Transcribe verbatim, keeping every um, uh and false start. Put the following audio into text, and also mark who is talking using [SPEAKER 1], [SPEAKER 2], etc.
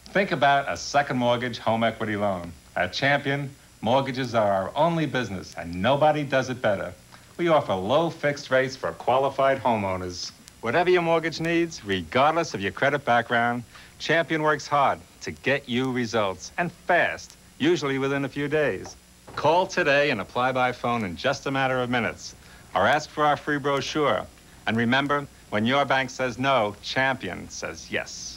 [SPEAKER 1] Think about a second mortgage home equity loan. At Champion, mortgages are our only business, and nobody does it better. We offer low fixed rates for qualified homeowners. Whatever your mortgage needs, regardless of your credit background, Champion works hard to get you results, and fast, usually within a few days. Call today and apply by phone in just a matter of minutes, or ask for our free brochure. And remember, when your bank says no, Champion says yes.